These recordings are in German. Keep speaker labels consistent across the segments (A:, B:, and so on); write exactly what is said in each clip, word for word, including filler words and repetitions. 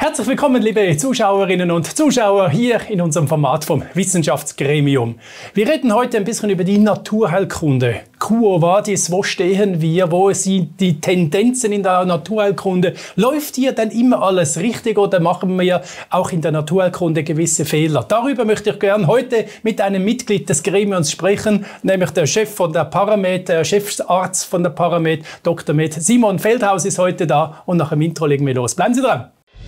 A: Herzlich willkommen, liebe Zuschauerinnen und Zuschauer, hier in unserem Format vom Wissenschaftsgremium. Wir reden heute ein bisschen über die Naturheilkunde. Quo vadis, wo stehen wir, wo sind die Tendenzen in der Naturheilkunde? Läuft hier denn immer alles richtig oder machen wir auch in der Naturheilkunde gewisse Fehler? Darüber möchte ich gerne heute mit einem Mitglied des Gremiums sprechen, nämlich der Chef von der Paramed, der Chefsarzt von der Paramed, Doktor Med Simon Feldhaus ist heute da und nach dem Intro legen wir los. Bleiben Sie dran!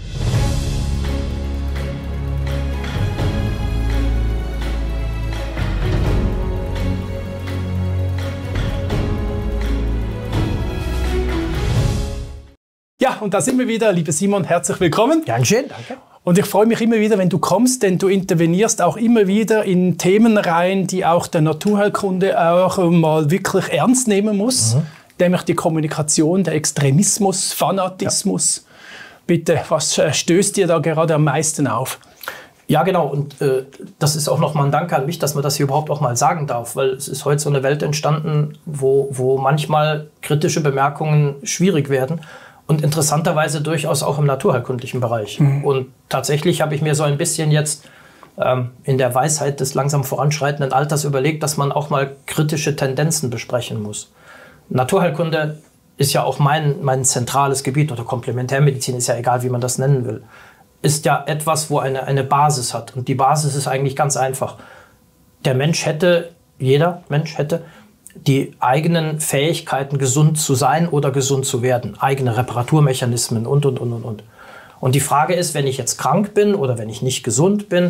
A: Ja, und da sind wir wieder. Lieber Simon, herzlich willkommen.
B: Dankeschön, danke.
A: Und ich freue mich immer wieder, wenn du kommst, denn du intervenierst auch immer wieder in Themen rein, die auch der Naturheilkunde auch mal wirklich ernst nehmen muss. Mhm. Nämlich die Kommunikation, der Extremismus, Fanatismus. Ja. Bitte, was stößt dir da gerade am meisten auf?
B: Ja, genau. Und äh, das ist auch nochmal ein Dank an mich, dass man das hier überhaupt auch mal sagen darf. Weil es ist heute so eine Welt entstanden, wo, wo manchmal kritische Bemerkungen schwierig werden. Und interessanterweise durchaus auch im naturheilkundlichen Bereich. Mhm. Und tatsächlich habe ich mir so ein bisschen jetzt ähm, in der Weisheit des langsam voranschreitenden Alters überlegt, dass man auch mal kritische Tendenzen besprechen muss. Naturheilkunde ist ja auch mein, mein zentrales Gebiet, oder Komplementärmedizin, ist ja egal, wie man das nennen will, ist ja etwas, wo eine, eine Basis hat. Und die Basis ist eigentlich ganz einfach. Der Mensch hätte, jeder Mensch hätte, die eigenen Fähigkeiten, gesund zu sein oder gesund zu werden. Eigene Reparaturmechanismen und, und, und, und, und. Und die Frage ist, wenn ich jetzt krank bin oder wenn ich nicht gesund bin,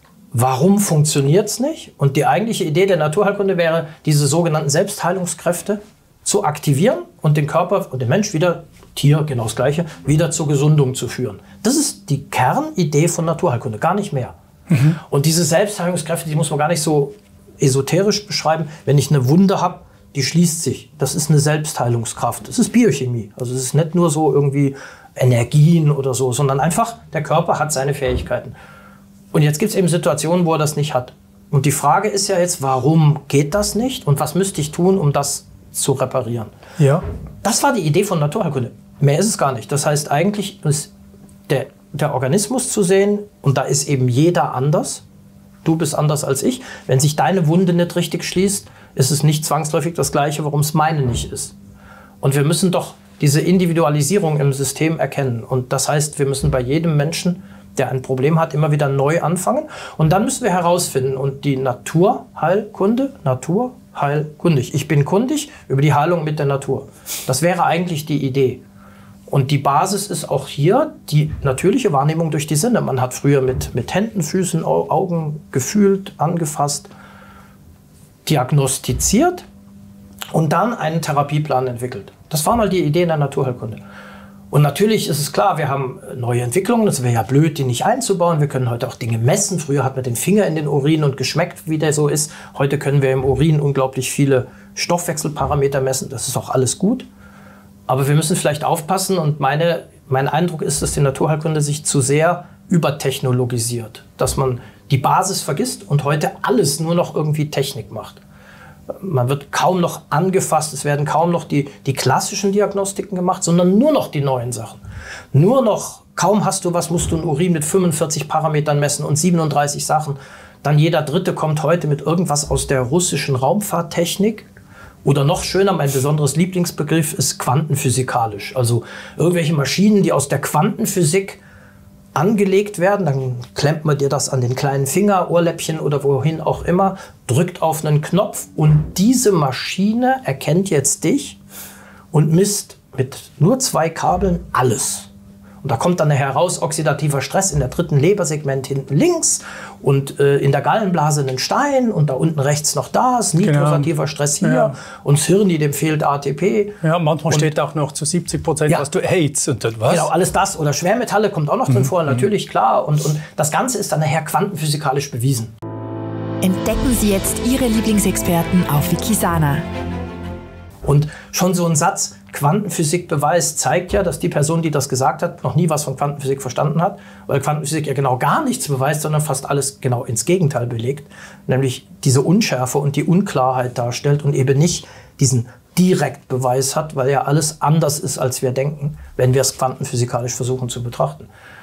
B: warum funktioniert es nicht? Und die eigentliche Idee der Naturheilkunde wäre, diese sogenannten Selbstheilungskräfte zu aktivieren und den Körper und den Mensch wieder, Tier, genau das Gleiche, wieder zur Gesundung zu führen. Das ist die Kernidee von Naturheilkunde, gar nicht mehr. Mhm. Und diese Selbstheilungskräfte, die muss man gar nicht so esoterisch beschreiben. Wenn ich eine Wunde habe, die schließt sich. Das ist eine Selbstheilungskraft. Das ist Biochemie. Also es ist nicht nur so irgendwie Energien oder so, sondern einfach, der Körper hat seine Fähigkeiten. Und jetzt gibt es eben Situationen, wo er das nicht hat. Und die Frage ist ja jetzt, warum geht das nicht? Und was müsste ich tun, um das zu reparieren?
A: Ja.
B: Das war die Idee von Naturheilkunde. Mehr ist es gar nicht. Das heißt, eigentlich ist der, der Organismus zu sehen, und da ist eben jeder anders. Du bist anders als ich. Wenn sich deine Wunde nicht richtig schließt, ist es nicht zwangsläufig das Gleiche, warum es meine nicht ist. Und wir müssen doch diese Individualisierung im System erkennen. Und das heißt, wir müssen bei jedem Menschen, der ein Problem hat, immer wieder neu anfangen. Und dann müssen wir herausfinden, und die Naturheilkunde, Naturheilkundig. Ich bin kundig über die Heilung mit der Natur. Das wäre eigentlich die Idee. Und die Basis ist auch hier die natürliche Wahrnehmung durch die Sinne. Man hat früher mit, mit Händen, Füßen, Augen gefühlt, angefasst, diagnostiziert und dann einen Therapieplan entwickelt. Das war mal die Idee in der Naturheilkunde. Und natürlich ist es klar, wir haben neue Entwicklungen. Es wäre ja blöd, die nicht einzubauen. Wir können heute auch Dinge messen. Früher hat man den Finger in den Urin und geschmeckt, wie der so ist. Heute können wir im Urin unglaublich viele Stoffwechselparameter messen. Das ist auch alles gut. Aber wir müssen vielleicht aufpassen, und meine, mein Eindruck ist, dass die Naturheilkunde sich zu sehr übertechnologisiert. Dass man die Basis vergisst und heute alles nur noch irgendwie Technik macht. Man wird kaum noch angefasst, es werden kaum noch die, die klassischen Diagnostiken gemacht, sondern nur noch die neuen Sachen. Nur noch, kaum hast du was, musst du ein Urin mit fünfundvierzig Parametern messen und siebenunddreißig Sachen. Dann jeder Dritte kommt heute mit irgendwas aus der russischen Raumfahrttechnik. Oder noch schöner, mein besonderes Lieblingsbegriff ist quantenphysikalisch. Also irgendwelche Maschinen, die aus der Quantenphysik angelegt werden. Dann klemmt man dir das an den kleinen Finger, Ohrläppchen oder wohin auch immer, drückt auf einen Knopf und diese Maschine erkennt jetzt dich und misst mit nur zwei Kabeln alles. Und da kommt dann heraus oxidativer Stress in der dritten Lebersegment hinten links und äh, in der Gallenblase ein Stein und da unten rechts noch das, nitrosativer Stress hier, ja. Und das Hirn, dem fehlt A T P.
A: Ja, manchmal
B: und,
A: steht auch noch zu siebzig Prozent,
B: ja,
A: was du AIDS und was?
B: Genau, alles das. Oder Schwermetalle kommt auch noch drin mhm. vor, natürlich, klar. Und, und das Ganze ist dann nachher quantenphysikalisch bewiesen.
C: Entdecken Sie jetzt Ihre Lieblingsexperten auf Wikisana.
B: Und schon so ein Satz, Quantenphysikbeweis, zeigt ja, dass die Person, die das gesagt hat, noch nie was von Quantenphysik verstanden hat, weil Quantenphysik ja genau gar nichts beweist, sondern fast alles genau ins Gegenteil belegt, nämlich diese Unschärfe und die Unklarheit darstellt und eben nicht diesen Direktbeweis hat, weil ja alles anders ist, als wir denken, wenn wir es quantenphysikalisch versuchen zu betrachten.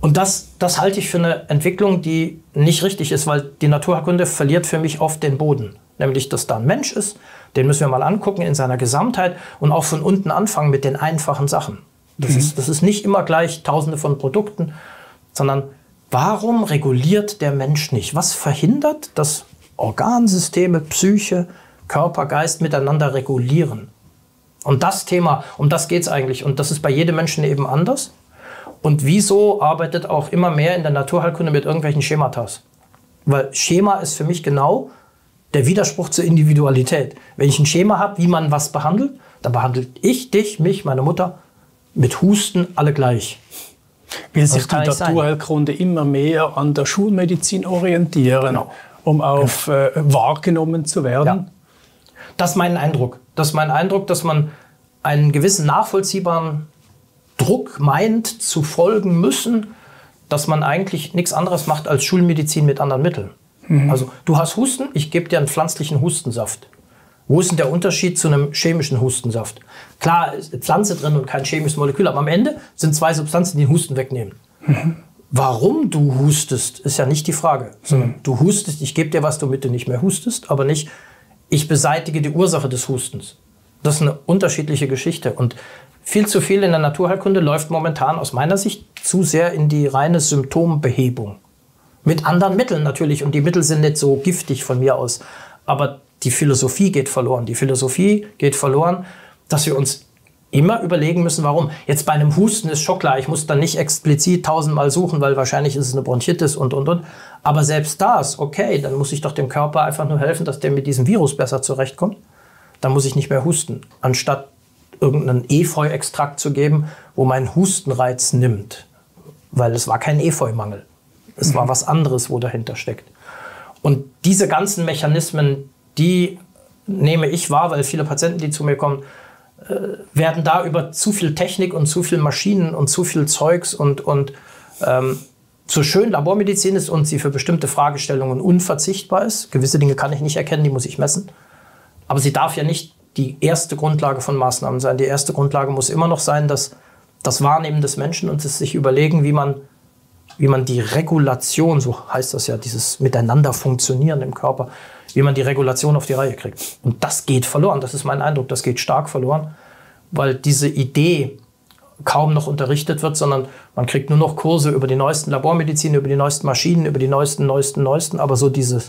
B: Und das, das halte ich für eine Entwicklung, die nicht richtig ist, weil die Naturheilkunde verliert für mich oft den Boden. Nämlich, dass da ein Mensch ist, den müssen wir mal angucken in seiner Gesamtheit und auch von unten anfangen mit den einfachen Sachen. Das, mhm. ist, das ist nicht immer gleich Tausende von Produkten, sondern warum reguliert der Mensch nicht? Was verhindert, dass Organsysteme, Psyche, Körper, Geist miteinander regulieren? Und das Thema, um das geht es eigentlich. Und das ist bei jedem Menschen eben anders. Und wieso arbeitet auch immer mehr in der Naturheilkunde mit irgendwelchen Schematas? Weil Schema ist für mich genau der Widerspruch zur Individualität. Wenn ich ein Schema habe, wie man was behandelt, dann behandelt ich, dich, mich, meine Mutter mit Husten alle gleich.
A: Will sich die Naturheilkunde immer mehr an der Schulmedizin orientieren, genau. um auf äh, wahrgenommen zu werden?
B: Ja. Das ist mein Eindruck. Das ist mein Eindruck, dass man einen gewissen nachvollziehbaren Druck meint zu folgen müssen, dass man eigentlich nichts anderes macht als Schulmedizin mit anderen Mitteln. Mhm. Also du hast Husten, ich gebe dir einen pflanzlichen Hustensaft. Wo ist denn der Unterschied zu einem chemischen Hustensaft? Klar, ist eine Pflanze drin und kein chemisches Molekül, aber am Ende sind zwei Substanzen, die den Husten wegnehmen. Mhm. Warum du hustest, ist ja nicht die Frage. Sondern mhm. du hustest, ich gebe dir was, damit du nicht mehr hustest, aber nicht, ich beseitige die Ursache des Hustens. Das ist eine unterschiedliche Geschichte. Und viel zu viel in der Naturheilkunde läuft momentan aus meiner Sicht zu sehr in die reine Symptombehebung. Mit anderen Mitteln natürlich. Und die Mittel sind nicht so giftig von mir aus. Aber die Philosophie geht verloren. Die Philosophie geht verloren, dass wir uns immer überlegen müssen, warum. Jetzt bei einem Husten ist schon klar, ich muss dann nicht explizit tausendmal suchen, weil wahrscheinlich ist es eine Bronchitis und, und, und. Aber selbst das, okay, dann muss ich doch dem Körper einfach nur helfen, dass der mit diesem Virus besser zurechtkommt. Dann muss ich nicht mehr husten, anstatt irgendeinen Efeu-Extrakt zu geben, wo mein Hustenreiz nimmt. Weil es war kein Efeumangel. Es war was anderes, wo dahinter steckt. Und diese ganzen Mechanismen, die nehme ich wahr, weil viele Patienten, die zu mir kommen, äh, werden da über zu viel Technik und zu viel Maschinen und zu viel Zeugs und, und ähm, so schön Labormedizin ist und sie für bestimmte Fragestellungen unverzichtbar ist. Gewisse Dinge kann ich nicht erkennen, die muss ich messen. Aber sie darf ja nicht die erste Grundlage von Maßnahmen sein. Die erste Grundlage muss immer noch sein, dass das Wahrnehmen des Menschen und es sich überlegen, wie man, wie man die Regulation, so heißt das ja, dieses Miteinander funktionieren im Körper, wie man die Regulation auf die Reihe kriegt. Und das geht verloren, das ist mein Eindruck, das geht stark verloren, weil diese Idee kaum noch unterrichtet wird, sondern man kriegt nur noch Kurse über die neuesten Labormedizin, über die neuesten Maschinen, über die neuesten, neuesten, neuesten, aber so dieses,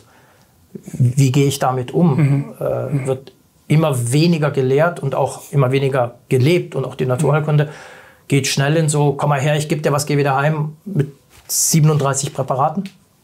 B: wie gehe ich damit um, mhm. äh, wird immer weniger gelehrt und auch immer weniger gelebt. Und auch die Naturheilkunde geht schnell in so, komm mal her, ich gebe dir was, geh wieder heim mit siebenunddreißig Präparaten.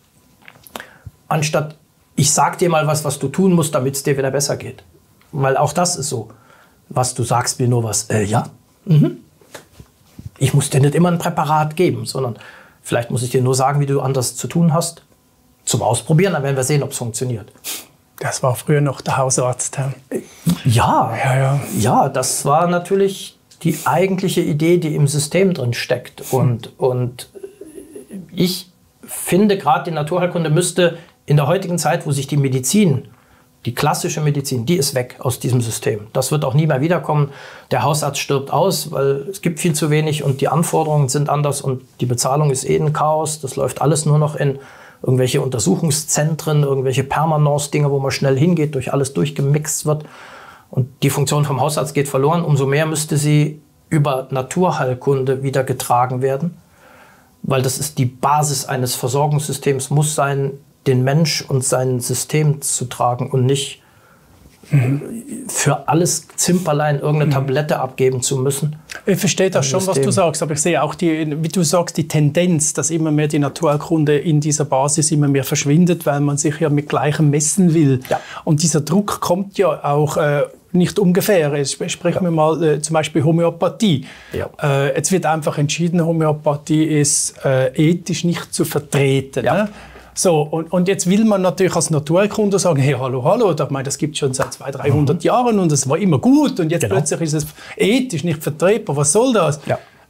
B: Anstatt, ich sag dir mal was, was du tun musst, damit es dir wieder besser geht. Weil auch das ist so, was du sagst mir nur was, äh, ja, mhm. Ich muss dir nicht immer ein Präparat geben, sondern vielleicht muss ich dir nur sagen, wie du anders zu tun hast. Zum Ausprobieren, dann werden wir sehen, ob es funktioniert.
A: Das war früher noch der Hausarzt.
B: Ja,
A: ja, ja.
B: ja, das war natürlich die eigentliche Idee, die im System drin steckt. Und, und ich finde, gerade die Naturheilkunde müsste in der heutigen Zeit, wo sich die Medizin, die klassische Medizin, die ist weg aus diesem System. Das wird auch nie mehr wiederkommen. Der Hausarzt stirbt aus, weil es gibt viel zu wenig und die Anforderungen sind anders und die Bezahlung ist eh ein Chaos. Das läuft alles nur noch in irgendwelche Untersuchungszentren, irgendwelche Permanence-Dinge, wo man schnell hingeht, durch alles durchgemixt wird. Und die Funktion vom Hausarzt geht verloren. Umso mehr müsste sie über Naturheilkunde wieder getragen werden. Weil das ist die Basis eines Versorgungssystems, muss sein, den Mensch und sein System zu tragen und nicht mhm. für alles Zimperlein irgendeine mhm. Tablette abgeben zu müssen.
A: Ich verstehe das schon, System. Was du sagst, aber ich sehe auch, die, wie du sagst, die Tendenz, dass immer mehr die Naturheilkunde in dieser Basis immer mehr verschwindet, weil man sich ja mit Gleichem messen will. Ja. Und dieser Druck kommt ja auch äh, nicht ungefähr. Jetzt sprechen wir mal äh, zum Beispiel Homöopathie. Ja. Äh, jetzt wird einfach entschieden, Homöopathie ist äh, ethisch nicht zu vertreten. Ja. Ne? So, und, und jetzt will man natürlich als Naturheilkunde sagen, hey, hallo, hallo, ich meine, das gibt es schon seit zweihundert, dreihundert mhm. Jahren und es war immer gut und jetzt genau. plötzlich ist es ethisch nicht vertretbar, was soll das? Ja.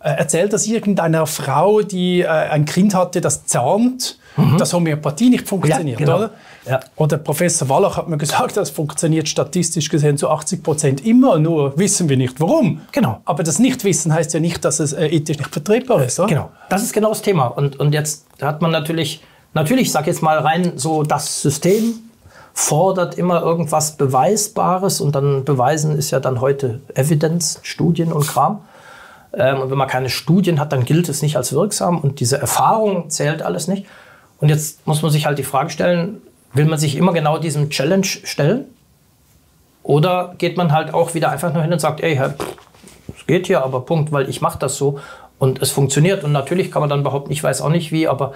A: äh, erzählt das irgendeiner Frau, die äh, ein Kind hatte, das zahnt, mhm. dass Homöopathie nicht funktioniert, ja, genau. oder?
B: Ja.
A: Oder Professor Wallach hat mir gesagt, das funktioniert statistisch gesehen zu achtzig Prozent immer, nur wissen wir nicht warum.
B: Genau.
A: Aber das Nichtwissen heißt ja nicht, dass es äh, ethisch nicht vertretbar ist, oder?
B: Genau, das ist genau das Thema. Und, und jetzt hat man natürlich, natürlich, ich sage jetzt mal rein, so das System fordert immer irgendwas Beweisbares und dann Beweisen ist ja dann heute Evidenz, Studien und Kram. Ähm, und wenn man keine Studien hat, dann gilt es nicht als wirksam und diese Erfahrung zählt alles nicht. Und jetzt muss man sich halt die Frage stellen, will man sich immer genau diesem Challenge stellen? Oder geht man halt auch wieder einfach nur hin und sagt, ey, es geht hier, aber Punkt, weil ich mache das so und es funktioniert. Und natürlich kann man dann behaupten, ich weiß auch nicht wie, aber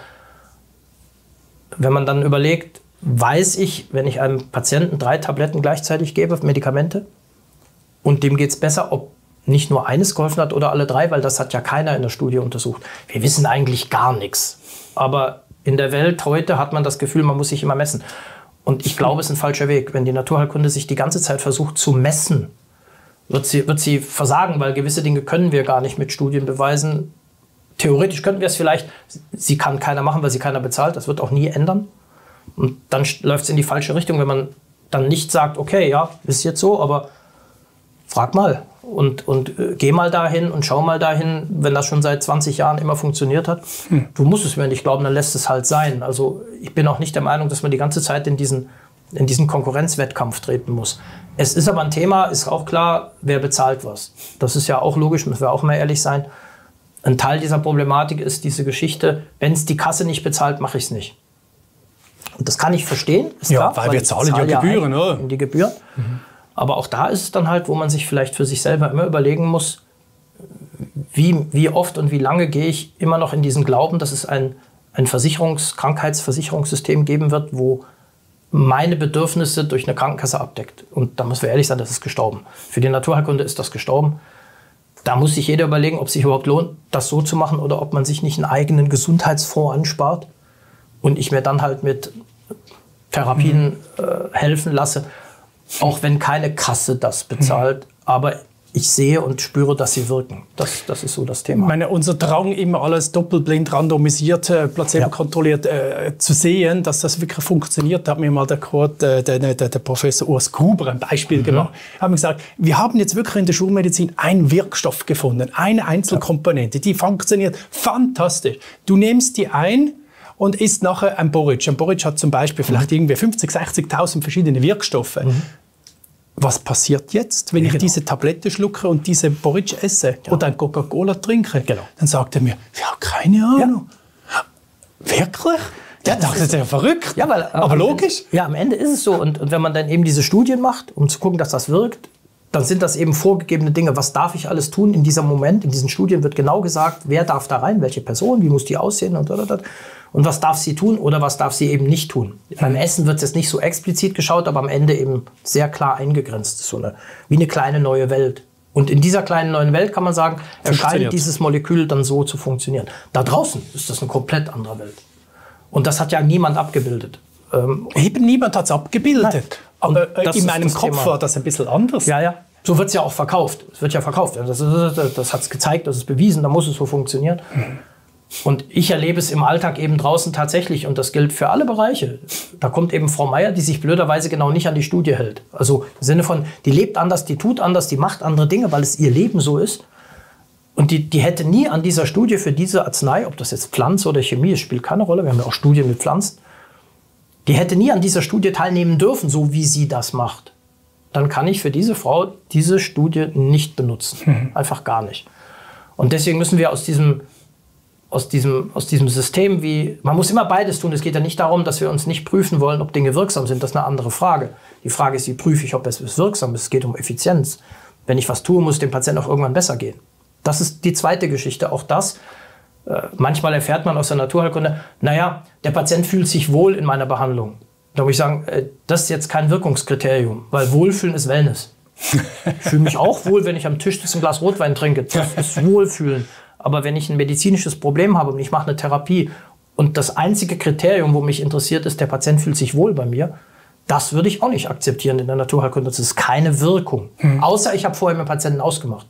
B: wenn man dann überlegt, weiß ich, wenn ich einem Patienten drei Tabletten gleichzeitig gebe, Medikamente, und dem geht es besser, ob nicht nur eines geholfen hat oder alle drei, weil das hat ja keiner in der Studie untersucht. Wir wissen eigentlich gar nichts. Aber in der Welt heute hat man das Gefühl, man muss sich immer messen. Und ich glaube, es ist ein falscher Weg. Wenn die Naturheilkunde sich die ganze Zeit versucht zu messen, wird sie, wird sie versagen, weil gewisse Dinge können wir gar nicht mit Studien beweisen. Theoretisch könnten wir es vielleicht, sie kann keiner machen, weil sie keiner bezahlt. Das wird auch nie ändern. Und dann läuft es in die falsche Richtung, wenn man dann nicht sagt, okay, ja, ist jetzt so, aber frag mal. Und, und äh, geh mal dahin und schau mal dahin, wenn das schon seit zwanzig Jahren immer funktioniert hat. Hm. Du musst es mir nicht glauben, dann lässt es halt sein. Also ich bin auch nicht der Meinung, dass man die ganze Zeit in diesen, in diesen Konkurrenzwettkampf treten muss. Es ist aber ein Thema, ist auch klar, wer bezahlt was. Das ist ja auch logisch, müssen wir auch mal ehrlich sein. Ein Teil dieser Problematik ist diese Geschichte, wenn es die Kasse nicht bezahlt, mache ich es nicht. Und das kann ich verstehen, ist
A: ja,
B: klar.
A: Weil, weil wir zahlen ja Gebühren,
B: ja
A: oder?
B: In die Gebühren. Mhm. Aber auch da ist es dann halt, wo man sich vielleicht für sich selber immer überlegen muss, wie, wie oft und wie lange gehe ich immer noch in diesen Glauben, dass es ein, ein Versicherungs-, Krankheitsversicherungssystem geben wird, wo meine Bedürfnisse durch eine Krankenkasse abdeckt. Und da müssen wir ehrlich sein, das ist gestorben. Für die Naturheilkunde ist das gestorben. Da muss sich jeder überlegen, ob es sich überhaupt lohnt, das so zu machen oder ob man sich nicht einen eigenen Gesundheitsfonds anspart und ich mir dann halt mit Therapien mhm. äh, helfen lasse. Auch wenn keine Kasse das bezahlt, aber ich sehe und spüre, dass sie wirken. Das, das ist so das Thema.
A: Ich meine, unser Drang, immer alles doppelblind, randomisiert, äh, placebo-kontrolliert äh, zu sehen, dass das wirklich funktioniert, da hat mir mal der, der, der, der, der Professor Urs Gruber ein Beispiel mhm. gemacht. Er hat mir gesagt, wir haben jetzt wirklich in der Schulmedizin einen Wirkstoff gefunden, eine Einzelkomponente, die funktioniert fantastisch. Du nimmst die ein und isst nachher ein Porridge. Ein Porridge hat zum Beispiel mhm. vielleicht irgendwie fünfzigtausend, sechzigtausend verschiedene Wirkstoffe. Mhm. Was passiert jetzt, wenn ja, ich genau. diese Tablette schlucke und diese Porridge esse ja. oder ein Coca-Cola trinke? Genau. Dann sagt er mir, ja, keine Ahnung. Ja. Wirklich? Ja, das ist ja verrückt.
B: Ja, weil,
A: aber
B: am
A: logisch.
B: Ende, ja, am Ende ist es so. Und, und wenn man dann eben diese Studien macht, um zu gucken, dass das wirkt, dann sind das eben vorgegebene Dinge. Was darf ich alles tun in diesem Moment? In diesen Studien wird genau gesagt, wer darf da rein, welche Person, wie muss die aussehen und, und, und. Und was darf sie tun oder was darf sie eben nicht tun. Mhm. Beim Essen wird es jetzt nicht so explizit geschaut, aber am Ende eben sehr klar eingegrenzt. So eine, wie eine kleine neue Welt. Und in dieser kleinen neuen Welt kann man sagen, erscheint dieses Molekül dann so zu funktionieren. Da draußen ist das eine komplett andere Welt. Und das hat ja niemand abgebildet. Ähm,
A: Eben niemand hat es abgebildet. Nein. Aber äh, in meinem Kopf Thema. War das ein bisschen anders.
B: Ja, ja. So wird es ja auch verkauft. Es wird ja verkauft. Das, das, das hat es gezeigt, das ist bewiesen, da muss es so funktionieren. Mhm. Und ich erlebe es im Alltag eben draußen tatsächlich, und das gilt für alle Bereiche. Da kommt eben Frau Meier, die sich blöderweise genau nicht an die Studie hält. Also im Sinne von, die lebt anders, die tut anders, die macht andere Dinge, weil es ihr Leben so ist. Und die, die hätte nie an dieser Studie für diese Arznei, ob das jetzt Pflanze oder Chemie ist, spielt keine Rolle, wir haben ja auch Studien mit Pflanzen, die hätte nie an dieser Studie teilnehmen dürfen, so wie sie das macht. Dann kann ich für diese Frau diese Studie nicht benutzen. Mhm. Einfach gar nicht. Und deswegen müssen wir aus diesem Aus diesem, aus diesem System, wie, man muss immer beides tun. Es geht ja nicht darum, dass wir uns nicht prüfen wollen, ob Dinge wirksam sind. Das ist eine andere Frage. Die Frage ist, wie prüfe ich, ob es wirksam ist. Es geht um Effizienz. Wenn ich was tue, muss dem Patienten auch irgendwann besser gehen. Das ist die zweite Geschichte. Auch das, äh, manchmal erfährt man aus der Naturheilkunde, naja, der Patient fühlt sich wohl in meiner Behandlung. Da muss ich sagen, äh, das ist jetzt kein Wirkungskriterium, weil Wohlfühlen ist Wellness. Ich fühle mich auch wohl, wenn ich am Tisch ein Glas Rotwein trinke. Das ist Wohlfühlen. Aber wenn ich ein medizinisches Problem habe und ich mache eine Therapie und das einzige Kriterium, wo mich interessiert, ist, der Patient fühlt sich wohl bei mir, das würde ich auch nicht akzeptieren in der Naturheilkunde. Das ist keine Wirkung. Mhm. Außer ich habe vorher mit dem Patienten ausgemacht.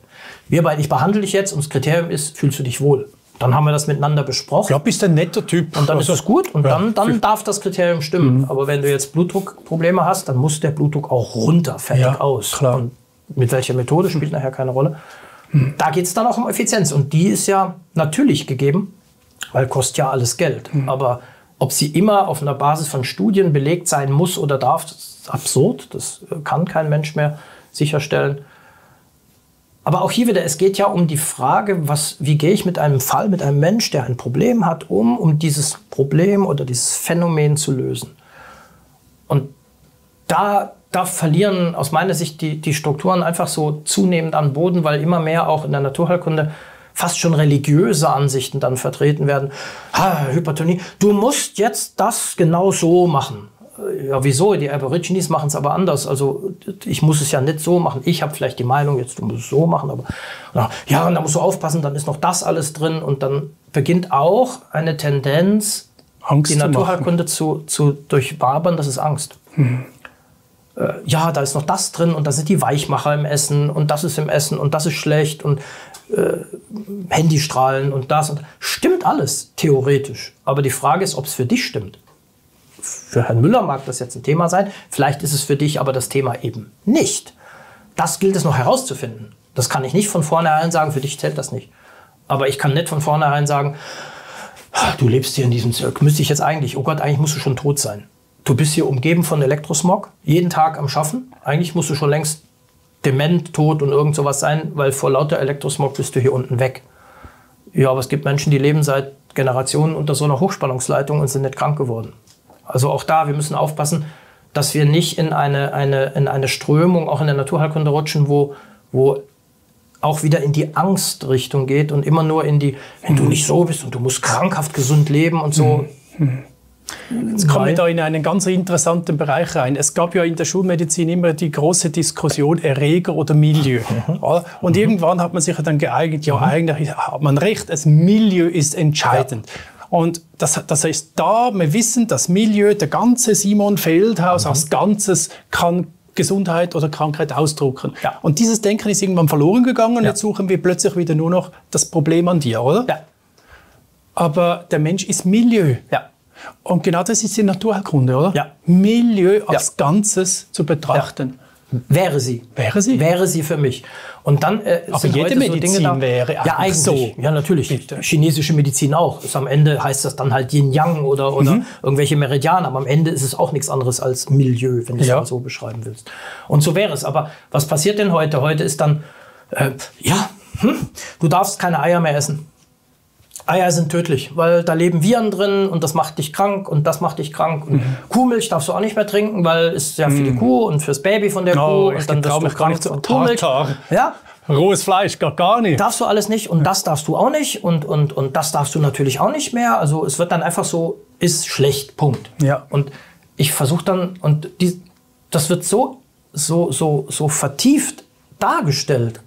B: Wir beide, ich behandle dich jetzt und das Kriterium ist, fühlst du dich wohl? Dann haben wir das miteinander besprochen.
A: Ja, bist ein netter Typ.
B: Und dann
A: also,
B: ist es gut und
A: ja,
B: dann, dann darf das Kriterium stimmen. Mhm. Aber wenn du jetzt Blutdruckprobleme hast, dann muss der Blutdruck auch runter, fertig
A: ja,
B: aus.
A: Klar.
B: Und mit welcher Methode spielt nachher keine Rolle. Mhm. Da geht es dann auch um Effizienz. Und die ist ja natürlich gegeben, weil kostet ja alles Geld. Mhm. Aber ob sie immer auf einer Basis von Studien belegt sein muss oder darf, das ist absurd. Das kann kein Mensch mehr sicherstellen. Aber auch hier wieder, es geht ja um die Frage, was, wie gehe ich mit einem Fall, mit einem Mensch, der ein Problem hat, um, um dieses Problem oder dieses Phänomen zu lösen. Und da, da verlieren aus meiner Sicht die, die Strukturen einfach so zunehmend an Boden, weil immer mehr auch in der Naturheilkunde fast schon religiöse Ansichten dann vertreten werden. Ha, Hypertonie, du musst jetzt das genau so machen. Ja, wieso? Die Aborigines machen es aber anders. Also ich muss es ja nicht so machen. Ich habe vielleicht die Meinung, jetzt du musst es so machen. Aber ja, und da musst du aufpassen, dann ist noch das alles drin. Und dann beginnt auch eine Tendenz, Angst die Naturheilkunde zu, zu durchwabern. Das ist Angst. Hm. Äh, ja, da ist noch das drin und da sind die Weichmacher im Essen und das ist im Essen und das ist schlecht und äh, Handystrahlen und das. Und stimmt alles, theoretisch. Aber die Frage ist, ob es für dich stimmt. Für Herrn Müller mag das jetzt ein Thema sein, vielleicht ist es für dich aber das Thema eben nicht. Das gilt es noch herauszufinden. Das kann ich nicht von vornherein sagen, für dich zählt das nicht. Aber ich kann nicht von vornherein sagen, du lebst hier in diesem Zirk, müsste ich jetzt eigentlich, oh Gott, eigentlich musst du schon tot sein. Du bist hier umgeben von Elektrosmog, jeden Tag am Schaffen. Eigentlich musst du schon längst dement, tot und irgend sowas sein, weil vor lauter Elektrosmog bist du hier unten weg. Ja, aber es gibt Menschen, die leben seit Generationen unter so einer Hochspannungsleitung und sind nicht krank geworden. Also auch da, wir müssen aufpassen, dass wir nicht in eine, eine, in eine Strömung, auch in der Naturheilkunde rutschen, wo, wo auch wieder in die Angstrichtung geht und immer nur in die, wenn du nicht so bist und du musst krankhaft gesund leben und so.
A: Mhm. Jetzt kommen wir da in einen ganz interessanten Bereich rein. Es gab ja in der Schulmedizin immer die große Diskussion Erreger oder Milieu. Mhm. Und mhm. irgendwann hat man sich dann geeignet, ja mhm. eigentlich hat man recht, das Milieu ist entscheidend. Ja. Und das, das heißt, da wir wissen, das Milieu, der ganze Simon Feldhaus mhm. als Ganzes kann Gesundheit oder Krankheit ausdrücken. Ja. Und dieses Denken ist irgendwann verloren gegangen und ja. jetzt suchen wir plötzlich wieder nur noch das Problem an dir, oder? Ja. Aber der Mensch ist Milieu. Ja. Und genau das ist die Naturheilkunde, oder? Ja. Milieu als ja. Ganzes zu betrachten.
B: Ja. Wäre sie.
A: Wäre sie?
B: Wäre sie für mich. Und dann äh,
A: aber sind jede Medizin so Dinge da,
B: wäre ja eigentlich so. Ja, natürlich. Bitte. Chinesische Medizin auch. Ist am Ende heißt das dann halt Yin-Yang oder, oder mhm. irgendwelche Meridiane. Aber am Ende ist es auch nichts anderes als Milieu, wenn du es ja. mal so beschreiben willst. Und so wäre es. Aber was passiert denn heute? Heute ist dann, äh, ja, hm, du darfst keine Eier mehr essen. Eier sind tödlich, weil da leben Viren drin und das macht dich krank und das macht dich krank. Und mhm. Kuhmilch darfst du auch nicht mehr trinken, weil es ja für die Kuh und fürs Baby von der
A: oh,
B: Kuh und dann wirst du krank von Kuhmilch.
A: Ja? Rohes Fleisch, gar, gar nicht.
B: Darfst du alles nicht und das darfst du auch nicht und, und, und das darfst du natürlich auch nicht mehr. Also es wird dann einfach so, ist schlecht, Punkt. Ja. Und ich versuche dann, und die, das wird so, so, so, so vertieft dargestellt,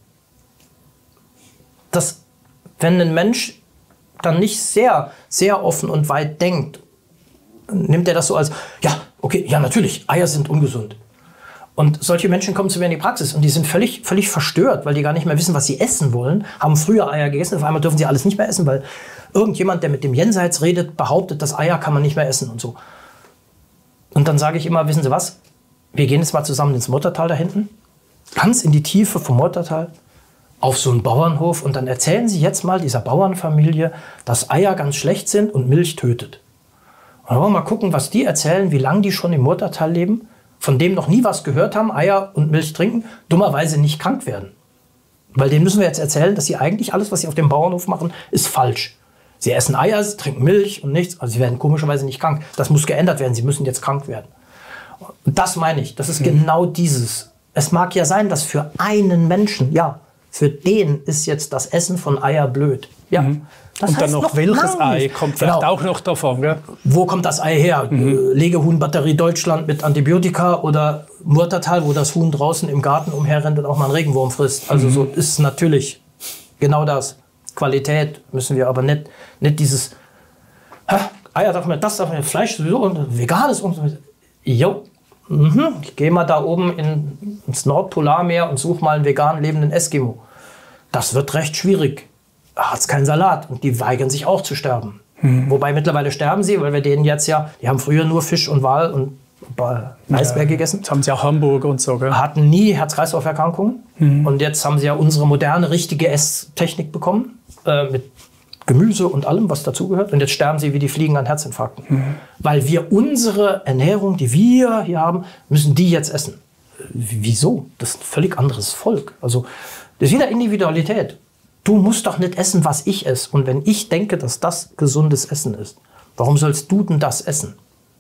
B: dass wenn ein Mensch dann nicht sehr, sehr offen und weit denkt, nimmt er das so als, ja, okay, ja natürlich, Eier sind ungesund. Und solche Menschen kommen zu mir in die Praxis und die sind völlig, völlig verstört, weil die gar nicht mehr wissen, was sie essen wollen, haben früher Eier gegessen, auf einmal dürfen sie alles nicht mehr essen, weil irgendjemand, der mit dem Jenseits redet, behauptet, dass Eier kann man nicht mehr essen und so. Und dann sage ich immer, wissen Sie was, wir gehen jetzt mal zusammen ins Murtertal da hinten, ganz in die Tiefe vom Murtertal, auf so einen Bauernhof und dann erzählen Sie jetzt mal dieser Bauernfamilie, dass Eier ganz schlecht sind und Milch tötet. Und dann wollen wir mal gucken, was die erzählen, wie lange die schon im Murtertal leben, von dem noch nie was gehört haben, Eier und Milch trinken, dummerweise nicht krank werden. Weil denen müssen wir jetzt erzählen, dass sie eigentlich alles, was sie auf dem Bauernhof machen, ist falsch. Sie essen Eier, sie trinken Milch und nichts, also sie werden komischerweise nicht krank. Das muss geändert werden, sie müssen jetzt krank werden. Und das meine ich, das ist mhm. genau dieses. Es mag ja sein, dass für einen Menschen, ja, für den ist jetzt das Essen von Eier blöd. Ja.
A: Mhm. Das und dann noch, noch welches Ei kommt vielleicht genau. auch noch davon. Gell?
B: Wo kommt das Ei her? Mhm. Legehuhn-Batterie Deutschland mit Antibiotika oder Murtertal, wo das Huhn draußen im Garten umherrennt und auch mal einen Regenwurm frisst. Also mhm. so ist natürlich genau das. Qualität müssen wir aber nicht, nicht dieses ha, Eier darf man, das darf man, Fleisch sowieso und veganes und so. Jo. Mhm. Ich gehe mal da oben in, ins Nordpolarmeer und suche mal einen vegan lebenden Eskimo. das wird recht schwierig. Da hat es keinen Salat und die weigern sich auch zu sterben. Hm. Wobei mittlerweile sterben sie, weil wir denen jetzt ja, die haben früher nur Fisch und Wal und Eisbär ja, gegessen.
A: Jetzt haben sie auch Hamburger und so, gell?
B: Hatten nie Herz-Kreislauf-Erkrankungen. Hm. Und jetzt haben sie ja unsere moderne, richtige Esstechnik bekommen. Äh, mit Gemüse und allem, was dazugehört. Und jetzt sterben sie wie die Fliegen an Herzinfarkten. Hm. Weil wir unsere Ernährung, die wir hier haben, müssen die jetzt essen. Wieso? Das ist ein völlig anderes Volk. Also, das ist wieder Individualität. Du musst doch nicht essen, was ich esse. Und wenn ich denke, dass das gesundes Essen ist, warum sollst du denn das essen?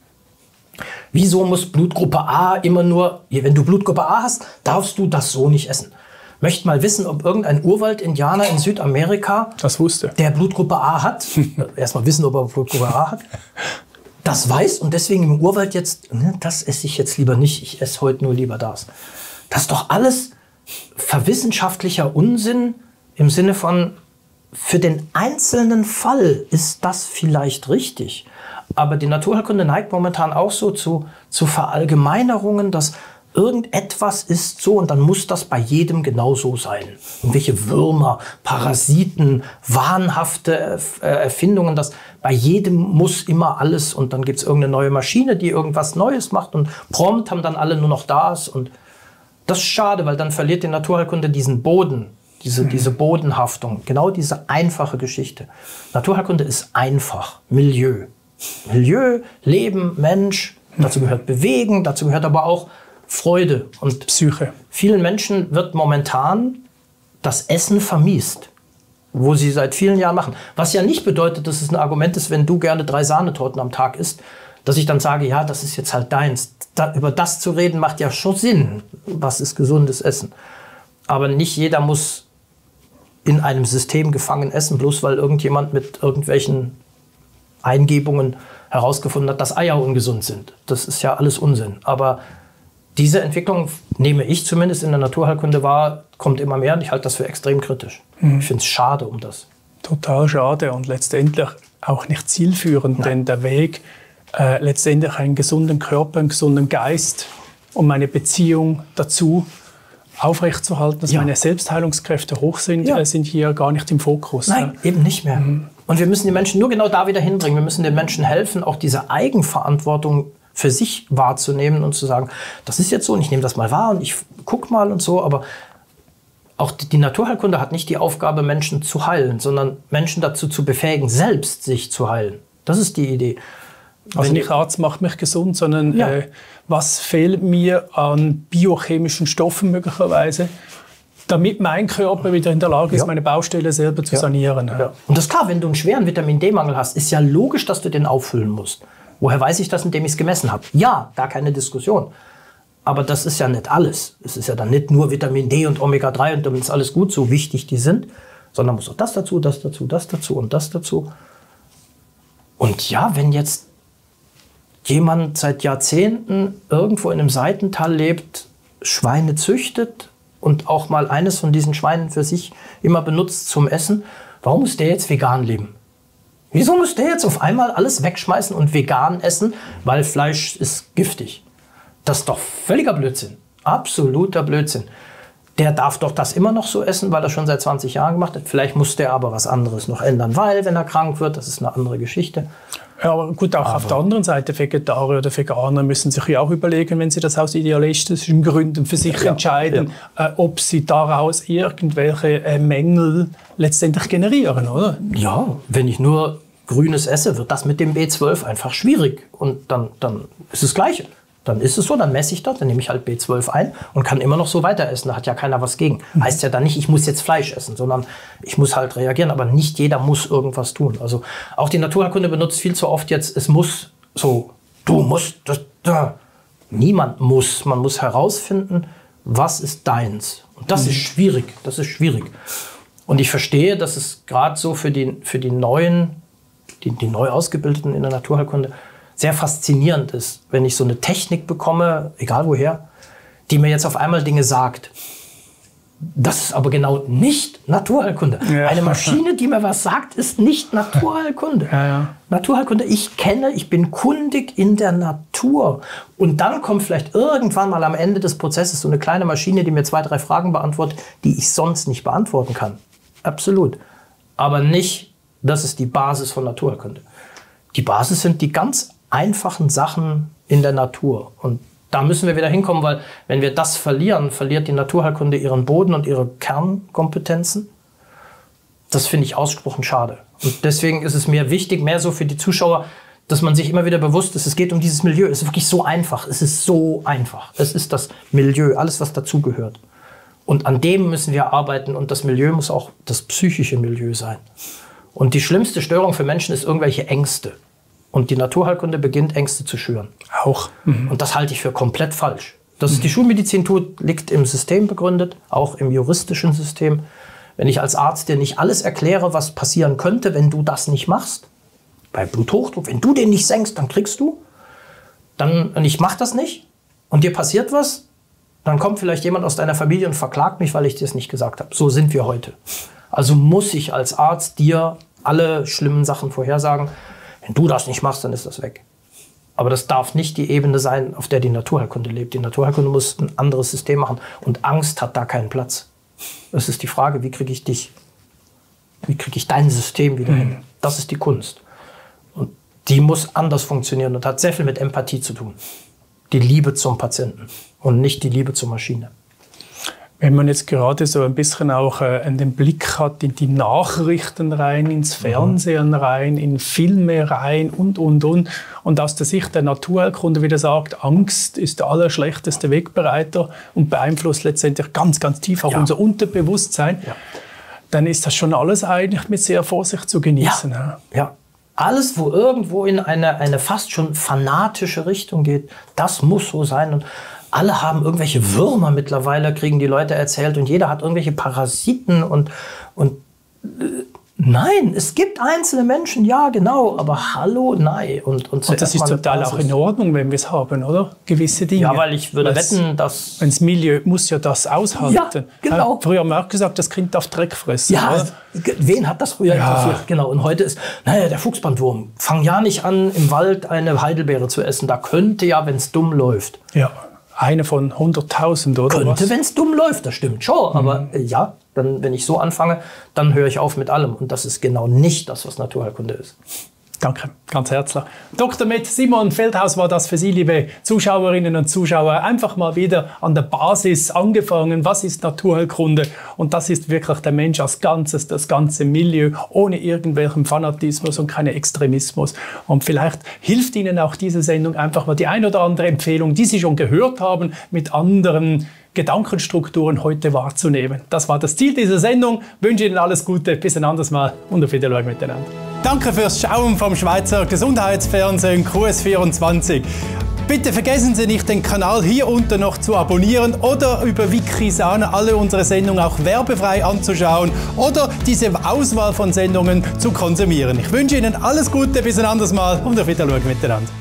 B: Wieso muss Blutgruppe A immer nur, wenn du Blutgruppe A hast, darfst du das so nicht essen? Möchte mal wissen, ob irgendein Urwald-Indianer in Südamerika,
A: das wusste,
B: der Blutgruppe A hat, erstmal wissen, ob er Blutgruppe A hat, das weiß und deswegen im Urwald jetzt, ne, das esse ich jetzt lieber nicht, ich esse heute nur lieber das. Das ist doch alles verwissenschaftlicher Unsinn im Sinne von, für den einzelnen Fall ist das vielleicht richtig. Aber die Naturheilkunde neigt momentan auch so zu, zu Verallgemeinerungen, dass irgendetwas ist so und dann muss das bei jedem genauso sein. Irgendwelche Würmer, Parasiten, wahnhafte Erfindungen, dass bei jedem muss immer alles und dann gibt es irgendeine neue Maschine, die irgendwas Neues macht und prompt haben dann alle nur noch das. Und das ist schade, weil dann verliert die Naturheilkunde diesen Boden, diese, diese Bodenhaftung, genau diese einfache Geschichte. Naturheilkunde ist einfach, Milieu. Milieu, Leben, Mensch, dazu gehört Bewegen, dazu gehört aber auch Freude. Und
A: Psyche.
B: Vielen Menschen wird momentan das Essen vermiest, wo sie seit vielen Jahren machen. Was ja nicht bedeutet, dass es ein Argument ist, wenn du gerne drei Sahnetorten am Tag isst, dass ich dann sage, ja, das ist jetzt halt deins. Da, über das zu reden macht ja schon Sinn. Was ist gesundes Essen? Aber nicht jeder muss in einem System gefangen essen, bloß weil irgendjemand mit irgendwelchen Eingebungen herausgefunden hat, dass Eier ungesund sind. Das ist ja alles Unsinn. Aber diese Entwicklung, nehme ich zumindest in der Naturheilkunde wahr, kommt immer mehr und ich halte das für extrem kritisch. Mhm. Ich finde es schade um das.
A: Total schade und letztendlich auch nicht zielführend, Nein. denn der Weg, äh, letztendlich einen gesunden Körper, einen gesunden Geist und meine Beziehung dazu aufrechtzuerhalten, dass ja. meine Selbstheilungskräfte hoch sind, ja. äh, sind hier gar nicht im Fokus.
B: Nein,
A: ja.
B: eben nicht mehr.
A: Mhm.
B: Und wir müssen die Menschen nur genau da wieder hinbringen. Wir müssen den Menschen helfen, auch diese Eigenverantwortung für sich wahrzunehmen und zu sagen, das ist jetzt so und ich nehme das mal wahr und ich gucke mal und so. Aber auch die Naturheilkunde hat nicht die Aufgabe, Menschen zu heilen, sondern Menschen dazu zu befähigen, selbst sich zu heilen. Das ist die Idee.
A: Also Wenn nicht Arzt macht mich gesund, sondern ja. äh, was fehlt mir an biochemischen Stoffen möglicherweise, damit mein Körper wieder in der Lage ist, ja. meine Baustelle selber zu ja. sanieren.
B: Ja. Und das ist klar, wenn du einen schweren Vitamin-D-Mangel hast, ist ja logisch, dass du den auffüllen musst. Woher weiß ich das, indem ich es gemessen habe? Ja, gar keine Diskussion. Aber das ist ja nicht alles. Es ist ja dann nicht nur Vitamin D und Omega drei und dann ist alles gut, so wichtig die sind, sondern muss auch das dazu, das dazu, das dazu und das dazu. Und ja, wenn jetzt jemand seit Jahrzehnten irgendwo in einem Seitental lebt, Schweine züchtet und auch mal eines von diesen Schweinen für sich immer benutzt zum Essen, warum muss der jetzt vegan leben? Wieso muss der jetzt auf einmal alles wegschmeißen und vegan essen, weil Fleisch ist giftig? Das ist doch völliger Blödsinn. Absoluter Blödsinn. Der darf doch das immer noch so essen, weil er schon seit zwanzig Jahren gemacht hat. Vielleicht muss der aber was anderes noch ändern, weil, wenn er krank wird, das ist eine andere Geschichte.
A: Ja, aber gut, auch aber auf der anderen Seite, Vegetarier oder Veganer müssen sich ja auch überlegen, wenn sie das aus idealistischen Gründen für sich ja, entscheiden, ja. Äh, ob sie daraus irgendwelche äh, Mängel letztendlich generieren, oder?
B: Ja, wenn ich nur Grünes esse, wird das mit dem B zwölf einfach schwierig. Und dann, dann ist es das Gleiche. Dann ist es so, dann messe ich das, dann nehme ich halt B zwölf ein und kann immer noch so weiter essen. Da hat ja keiner was gegen. Mhm. Heißt ja dann nicht, ich muss jetzt Fleisch essen, sondern ich muss halt reagieren. Aber nicht jeder muss irgendwas tun. Also auch die Naturheilkunde benutzt viel zu oft jetzt, es muss so, du musst, das, da. Niemand muss. Man muss herausfinden, was ist deins. Und das mhm. ist schwierig. Das ist schwierig. Und ich verstehe, dass es gerade so für die, für die Neuen, die, die neu Ausgebildeten in der Naturheilkunde, sehr faszinierend ist, wenn ich so eine Technik bekomme, egal woher, die mir jetzt auf einmal Dinge sagt. Das ist aber genau nicht Naturheilkunde. Ja. Eine Maschine, die mir was sagt, ist nicht Naturheilkunde.
A: Ja, ja.
B: Naturheilkunde, ich kenne, ich bin kundig in der Natur. Natur. Und dann kommt vielleicht irgendwann mal am Ende des Prozesses so eine kleine Maschine, die mir zwei, drei Fragen beantwortet, die ich sonst nicht beantworten kann. Absolut. Aber nicht, das ist die Basis von Naturheilkunde. Die Basis sind die ganz einfachen Sachen in der Natur. Und da müssen wir wieder hinkommen, weil wenn wir das verlieren, verliert die Naturheilkunde ihren Boden und ihre Kernkompetenzen. Das finde ich ausgesprochen schade. Und deswegen ist es mir wichtig, mehr so für die Zuschauer, dass man sich immer wieder bewusst ist, es geht um dieses Milieu. Es ist wirklich so einfach. Es ist so einfach. Es ist das Milieu, alles, was dazugehört. Und an dem müssen wir arbeiten. Und das Milieu muss auch das psychische Milieu sein. Und die schlimmste Störung für Menschen ist irgendwelche Ängste. Und die Naturheilkunde beginnt, Ängste zu schüren.
A: Auch. Mhm.
B: Und das halte ich für komplett falsch. Dass es die Schulmedizin tut, liegt im System begründet, auch im juristischen System. Wenn ich als Arzt dir nicht alles erkläre, was passieren könnte, wenn du das nicht machst, bei Bluthochdruck, wenn du den nicht senkst, dann kriegst du, dann, und ich mache das nicht, und dir passiert was, dann kommt vielleicht jemand aus deiner Familie und verklagt mich, weil ich dir es nicht gesagt habe. So sind wir heute. Also muss ich als Arzt dir alle schlimmen Sachen vorhersagen. Wenn du das nicht machst, dann ist das weg. Aber das darf nicht die Ebene sein, auf der die Naturheilkunde lebt. Die Naturheilkunde muss ein anderes System machen. Und Angst hat da keinen Platz. Es ist die Frage, wie kriege ich dich, wie kriege ich dein System wieder hin? Das ist die Kunst. Und die muss anders funktionieren und hat sehr viel mit Empathie zu tun. Die Liebe zum Patienten und nicht die Liebe zur Maschine.
A: Wenn man jetzt gerade so ein bisschen auch äh, den Blick hat in die Nachrichten rein, ins Fernsehen rein, in Filme rein und, und, und. Und aus der Sicht der Naturheilkunde wieder sagt, Angst ist der allerschlechteste Wegbereiter und beeinflusst letztendlich ganz, ganz tief auch ja. unser Unterbewusstsein. Ja. Dann ist das schon alles eigentlich mit sehr Vorsicht zu genießen.
B: Ja, ja. Alles, wo irgendwo in eine, eine fast schon fanatische Richtung geht, das muss so sein. Und alle haben irgendwelche Würmer mittlerweile, kriegen die Leute erzählt, und jeder hat irgendwelche Parasiten und, und äh, nein, es gibt einzelne Menschen, ja genau, aber hallo, nein. Und, und,
A: und das ist zum Teil auch in Ordnung, wenn wir es haben, oder? Gewisse Dinge.
B: Ja, weil ich würde Weil's, wetten, dass...
A: Das Milieu muss ja das aushalten.
B: Ja, genau.
A: Ja, früher haben wir auch gesagt, das Kind darf Dreck fressen.
B: Ja,
A: oder?
B: Wen hat das früher
A: ja.
B: interessiert? Genau. Und heute ist, naja, der Fuchsbandwurm. Fang ja nicht an, im Wald eine Heidelbeere zu essen. Da könnte ja, wenn es dumm läuft.
A: Ja. Eine von hunderttausend, oder
B: Könnte,
A: was?
B: Könnte, wenn es dumm läuft, das stimmt schon. Aber äh, ja, dann, wenn ich so anfange, dann höre ich auf mit allem. Und das ist genau nicht das, was Naturheilkunde ist.
A: Danke, ganz herzlich. Doktor Med Simon Feldhaus war das für Sie, liebe Zuschauerinnen und Zuschauer. Einfach mal wieder an der Basis angefangen. Was ist Naturheilkunde? Und das ist wirklich der Mensch als Ganzes, das ganze Milieu, ohne irgendwelchen Fanatismus und keinen Extremismus. Und vielleicht hilft Ihnen auch diese Sendung einfach mal die ein oder andere Empfehlung, die Sie schon gehört haben, mit anderen Gedankenstrukturen heute wahrzunehmen. Das war das Ziel dieser Sendung. Ich wünsche Ihnen alles Gute. Bis ein anderes Mal und auf Wiedersehen miteinander. Danke fürs Schauen vom Schweizer Gesundheitsfernsehen Q S vierundzwanzig. Bitte vergessen Sie nicht, den Kanal hier unten noch zu abonnieren oder über Wikisana alle unsere Sendungen auch werbefrei anzuschauen oder diese Auswahl von Sendungen zu konsumieren. Ich wünsche Ihnen alles Gute, bis ein anderes Mal und auf Wiedersehen miteinander.